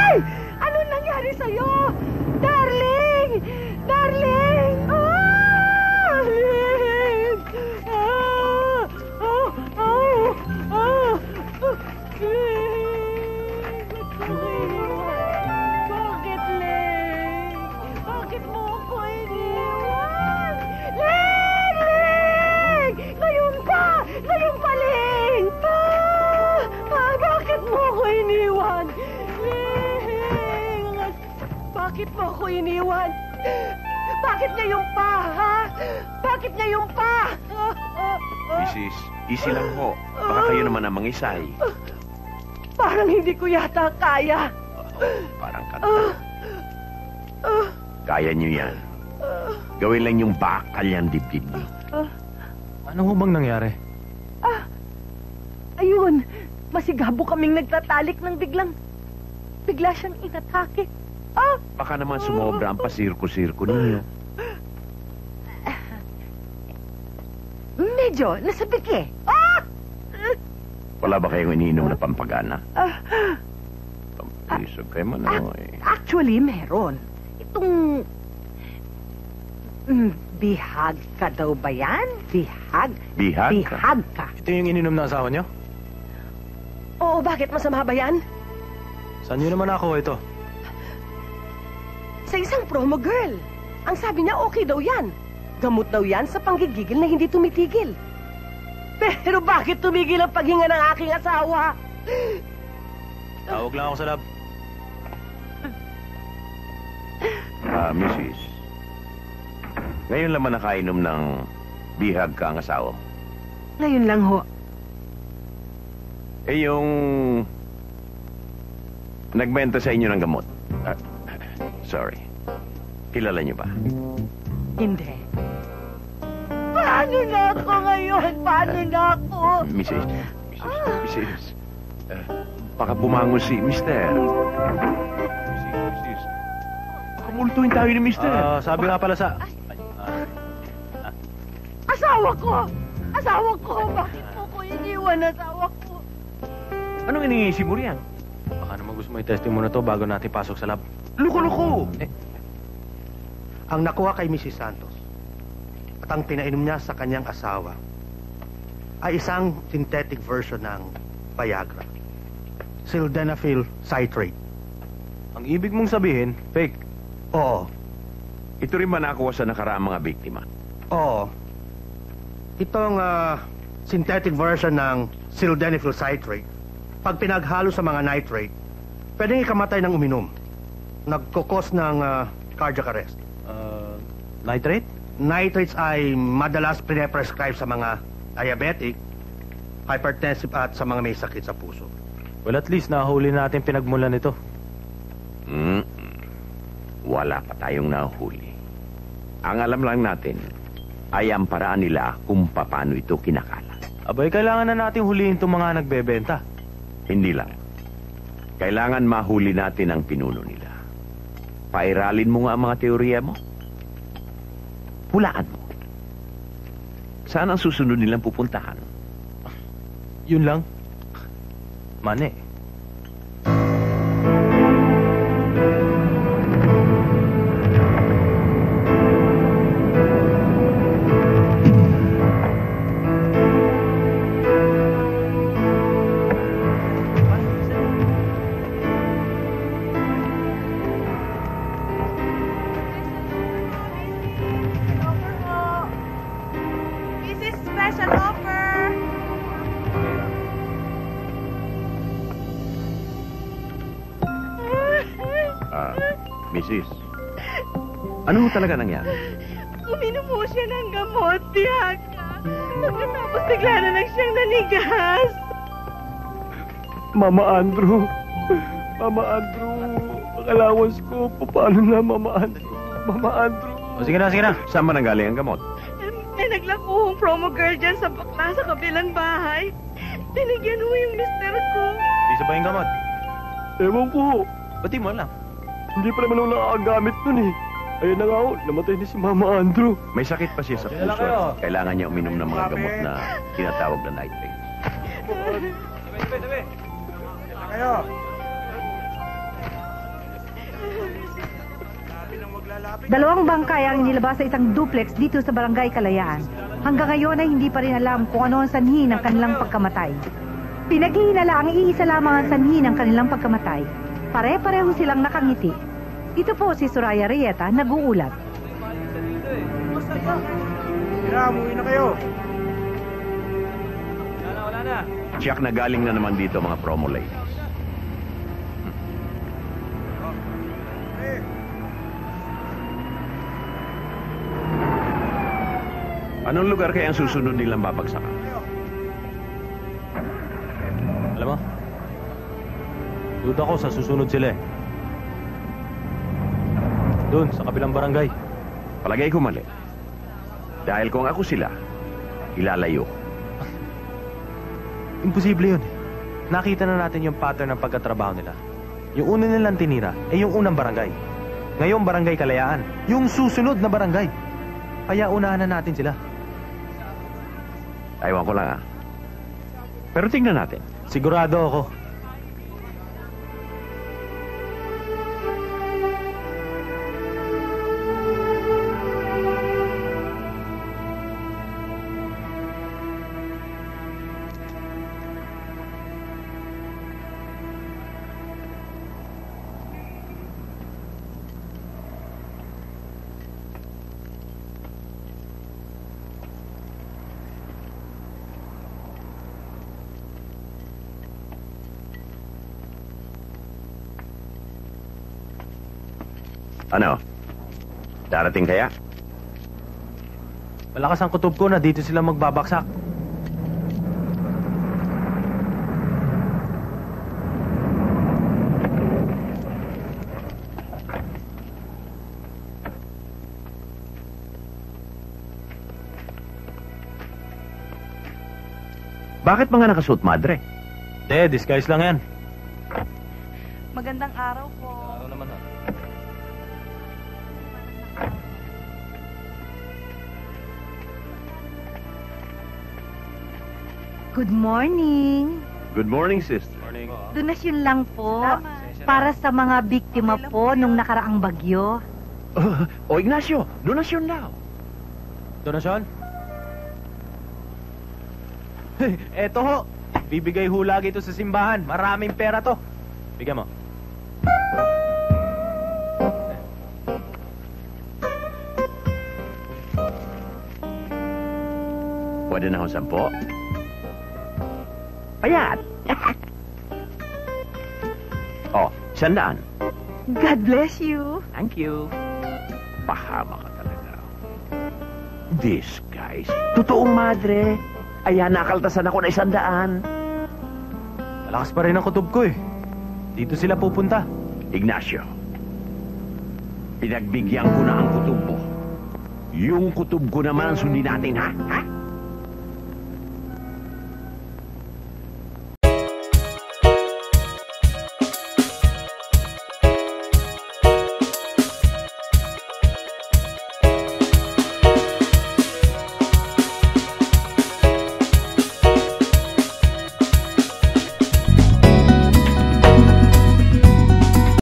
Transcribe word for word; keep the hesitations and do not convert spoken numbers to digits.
Darling! Ano nangyari sa'yo? Darling! Darling! Ah! Darling! Ah! Oh! Oh! Oh! Bakit, Ling? Bakit mo ako iniwan? Ling! Ling! Ngayon pa! Ngayon pa, Ling! Ah! Ah, bakit mo ako iniwan? Ling! Bakit mo ako iniwan? Bakit ngayon pa, ha? Bakit ngayon pa? Missus, easy lang ho. Baka kayo naman ang mangisay. Parang hindi ko yata kaya. Oh, parang kanta. Kaya nyo yan. Gawin lang yung bakal yan dibdib nyo. Ano ho bang nangyari? Ah, ayun. Masigabo kaming nagtatalik ng biglang... Bigla siyang inatake. Ah! Baka naman sumobra ang pasirko-sirko ninyo. Medyo, nasabik eh. Ah! Wala ba kayong iniinom na pampagana? Ah, Pampiso kayo man ako eh. actually, meron. Itong... Mm, bihag ka daw ba yan? Bihag? Bihag ka? Bihag ka. Ito yung ininom na asawa niyo? Oo, bakit masama ba yan? Saan niyo naman ako ito? Sa isang promo girl. Ang sabi niya, okay daw yan. Gamot daw yan sa panggigigil na hindi tumitigil. Pero bakit tumigil ang paghinga ng aking asawa? Tawag lang ako sa lab. Ah, Missus Ngayon lang man nakainom ng bihag ka ang asawa mo. Ngayon lang ho. Eh, yung... nagbenta sa inyo ng gamot. Ah, sorry. Kilala niyo ba? Hindi. Paano na ako ngayon? Paano na ako? Missus Missus Missus Uh, baka bumangon si Mister Missus Missus Kamultuin tayo ni Mister Ah, sabi nga pala sa... Asawa ko! Asawa ko! Bakit mo ko iniwan asawa ko? Anong iniisip mo riyan? Baka naman gusto mo i-testing muna to bago natin pasok sa lab. Luko-luko! Eh, Ang nakuha kay Missus Santos at ang pinainom niya sa kanyang asawa ay isang synthetic version ng Viagra. Sildenafil citrate. ang ibig mong sabihin, fake. Oo. Ito rin ba nakuha sa nakaraang mga biktima? Oo. Itong ah, synthetic version ng sildenafil citrate, pag pinaghalo sa mga nitrate, pwedeng ikamatay ng uminom. Nagkukos ng ah, cardiac arrest. Uh, nitrate? Nitrates ay madalas pine-prescribe sa mga diabetic, hypertensive at sa mga may sakit sa puso. Well, at least nahuli natin pinagmulan nito. Hmm. Wala pa tayong nahuli. Ang alam lang natin ay ang paraan nila kung paano ito kinakalat. Abay, kailangan na natin huliin itong mga nagbebenta. Hindi lang. Kailangan mahuli natin ang pinuno nila. Pairalin mo nga ang mga teorya mo. Hulaan mo. Saan ang susunod nilang pupuntahan? Yun lang. Mane. Missus, ano talaga nangyari? Uminom mo siya ng gamot, Bianca. Pagkatapos bigla na lang siyang nanigas. Mama Andrew. Mama Andrew. Ang allowance ko. Paano na, Mama Andrew? Mama Andrew. O, sige na, sige na. Saan man nanggaling ang gamot? May naglakuhong promo girl dyan sa bakla sa kabilang bahay. Tinigyan mo yung mister ko. Isa ba yung gamot? Ewan ko. Pati mo lang. Hindi pa naman ako nakakagamit nun eh. Ayun na nga ho, namatay na si Mama Andrew. May sakit pa siya sa Sige na puso. kayo. Kailangan niya uminom ng mga gamot na tinatawag na nitrate. Tabi, tabi, tabi. Kayo. Dalawang bangkay ang inilabas sa isang duplex dito sa Barangay Kalayaan. Hanggang ngayon ay hindi pa rin alam kung ano ang sanhi ng kanilang pagkamatay. Pinaghihinala ang iisa lamang ang sanhi ng kanilang pagkamatay. Pare-pareho silang nakangiti. Ito po si Soraya Rieta, nag-uulat. Tira, umuwi na kayo. Tiyak na galing na naman dito mga promo ladies. Anong lugar kaya ang susunod nilang babagsakan? Alam mo, duda ko sa susunod sila eh. Doon, sa kabilang barangay. Palagay ko mali. Dahil kung ako sila, ilalayo ko. Imposible yun. Nakita na natin yung pattern ng pagkatrabaho nila. Yung una nilang tinira, eh yung unang barangay. Ngayong barangay Kalayaan. Yung susunod na barangay. Kaya unahan na natin sila. Aywan ko lang ah. Pero tingnan natin. Sigurado ako. Ano? Darating kaya? Malakas ang kutob ko na dito sila magbabaksak. Bakit mga nakasuot, madre? De, disguise lang yan. Magandang araw po. Araw naman ha. Good morning. Good morning, sister. Morning. Donasyon lang po. Salamat. Para sa mga biktima po nung nakaraang bagyo. O Ignacio, donasyon daw. Donasyon? Eto ho. Bibigay ho lagi ito sa simbahan. Maraming pera to. Bigyan mo. Pwede na akong sampo? Payat! Oh, sandaan. God bless you. Thank you. Pahama ka talaga. This guys, totoong madre. Ayan, nakaltasan ako na isandaan. Malakas pa rin ang kutob ko eh. Dito sila pupunta. Ignacio, pinagbigyan ko na ang kutob mo. Yung kutob ko naman ang sundin natin, ha? Ha?